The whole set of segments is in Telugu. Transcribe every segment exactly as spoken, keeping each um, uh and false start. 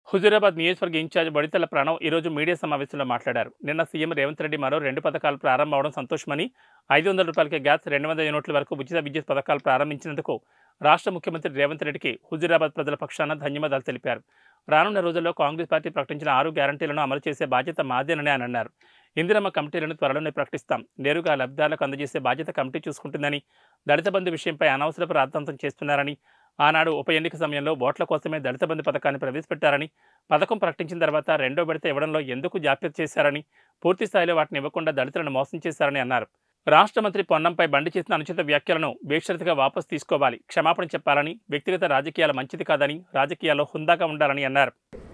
హుజూరాబాద్ నియోజకవర్గ ఇన్ఛార్జ్ బడితెల ప్రణవ్ ఈరోజు మీడియా సమావేశంలో మాట్లాడారు. నిన్న సీఎం రేవంత్ రెడ్డి మరో రెండు పథకాలు ప్రారంభమవడం సంతోషమని, ఐదు వందల రూపాయలకే గ్యాస్, రెండు వందల యూనిట్ల వరకు ఉచిత విద్యుత్ పథకాలు ప్రారంభించినందుకు రాష్ట్ర ముఖ్యమంత్రి రేవంత్ రెడ్డికి హుజూరాబాద్ ప్రజల పక్షాన ధన్యవాదాలు తెలిపారు. రానున్న రోజుల్లో కాంగ్రెస్ పార్టీ ప్రకటించిన ఆరు గ్యారంటీలను అమలు చేసే బాధ్యత మాదేనని ఆయన అన్నారు. ఇందిరమ్మ కమిటీలను త్వరలోనే ప్రకటిస్తాం, నేరుగా లబ్ధిదారులకు అందజేసే బాధ్యత కమిటీ చూసుకుంటుందని, దళిత బంధు విషయంపై అనవసరపు రాద్ధాంతం చేస్తున్నారని, ఆనాడు ఉప ఎన్నిక సమయంలో ఓట్ల కోసమే దళిత బంధు పథకాన్ని ప్రవేశపెట్టారని, పథకం ప్రకటించిన తర్వాత రెండో విడత ఇవ్వడంలో ఎందుకు జాప్యం చేశారని, పూర్తి స్థాయిలో వాటిని ఇవ్వకుండా దళితులను మోసం చేశారని అన్నారు. రాష్ట్ర మంత్రి పొన్నంపై బండి చేసిన అనుచిత వ్యాఖ్యలను బేషరతుగా వాపసు తీసుకోవాలి, క్షమాపణ చెప్పాలని, వ్యక్తిగత రాజకీయాల మంచిది కాదని, రాజకీయాల్లో హుందాగా ఉండాలని అన్నారు.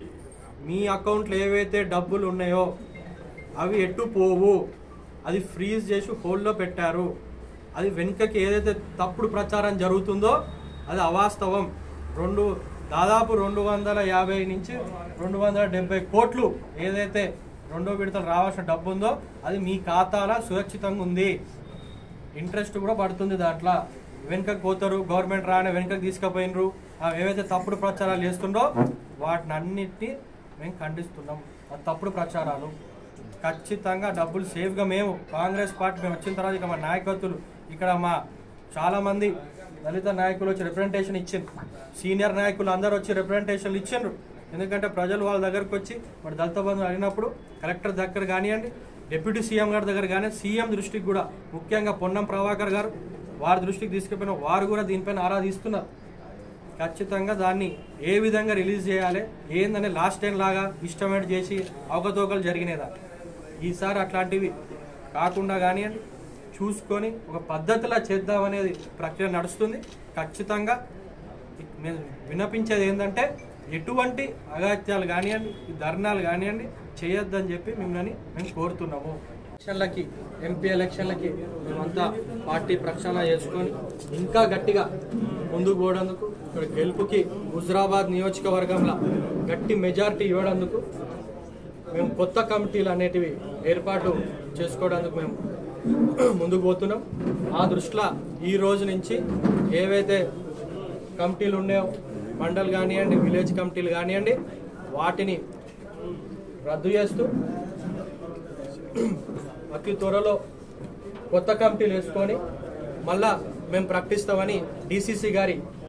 మీ అకౌంట్లో ఏవైతే డబ్బులు ఉన్నాయో అవి ఎటు పోవు, అది ఫ్రీజ్ చేసి హోల్డ్లో పెట్టారు. అది వెనుకకి ఏదైతే తప్పుడు ప్రచారం జరుగుతుందో అది అవాస్తవం. రెండు దాదాపు రెండు వందల యాభై నుంచి రెండు వందల డెబ్బై కోట్లు ఏదైతే రెండో విడతలు రావాల్సిన డబ్బు ఉందో అది మీ ఖాతాలో సురక్షితంగా ఉంది. ఇంట్రెస్ట్ కూడా పడుతుంది. దాంట్లో వెనుకకు పోతారు, గవర్నమెంట్ రాని వెనుకకు తీసుకుపోయినరు. ఏవైతే తప్పుడు ప్రచారాలు చేస్తుండో వాటిని అన్నిటినీ మేము ఖండిస్తున్నాం. ఆ తప్పుడు ప్రచారాలు ఖచ్చితంగా డబ్బులు సేఫ్గా మేము కాంగ్రెస్ పార్టీ మేము వచ్చిన తర్వాత ఇక మా నాయకత్తులు ఇక్కడ మా చాలామంది దళిత నాయకులు వచ్చి రిప్రజెంటేషన్ ఇచ్చిండ్రు, సీనియర్ నాయకులు అందరూ వచ్చి రిప్రజెంటేషన్లు ఇచ్చిండ్రు. ఎందుకంటే ప్రజలు వాళ్ళ దగ్గరకు వచ్చి మరి దళిత బంధువులు అడిగినప్పుడు కలెక్టర్ దగ్గర కానివ్వండి, డిప్యూటీ సీఎం గారి దగ్గర కానీ, సీఎం దృష్టికి కూడా ముఖ్యంగా పొన్నం ప్రభాకర్ గారు వారి దృష్టికి తీసుకుపోయిన వారు కూడా దీనిపైన ఆరాధిస్తున్నారు. ఖచ్చితంగా దాన్ని ఏ విధంగా రిలీజ్ చేయాలి ఏందని లాస్ట్ టైం లాగా ఇష్టమేట్ చేసి అవకతవకలు జరిగినాయిదా ఈసారి అట్లాంటివి కాకుండా కానివ్వండి చూసుకొని ఒక పద్ధతిలా చేద్దామనేది ప్రక్రియ నడుస్తుంది. ఖచ్చితంగా మేము విన్నపించేది ఏంటంటే ఎటువంటి అగాత్యాలు కానివ్వండి, ధర్నాలు కానివ్వండి చేయొద్దని చెప్పి మిమ్మల్ని మేము కోరుతున్నాము. ఎలక్షన్లకి ఎంపీ ఎలక్షన్లకి మేమంతా పార్టీ ప్రక్షాళన చేసుకొని ఇంకా గట్టిగా ముందుకు పోవడానికి, ఇక్కడ గెలుపుకి హుజూరాబాద్ నియోజకవర్గంలో గట్టి మెజారిటీ ఇవ్వడానికి మేము కొత్త కమిటీలు అనేటివి ఏర్పాటు చేసుకోవడానికి మేము ముందుకు పోతున్నాం. ఆ దృష్టిలో ఈ రోజు నుంచి ఏవైతే కమిటీలు ఉన్నాయో మండల్ కానివ్వండి, విలేజ్ కమిటీలు కానివ్వండి, వాటిని రద్దు చేస్తూ అతి త్వరలో కొత్త కమిటీలు వేసుకొని మళ్ళా మేము ప్రకటిస్తామని డీసీసీ గారి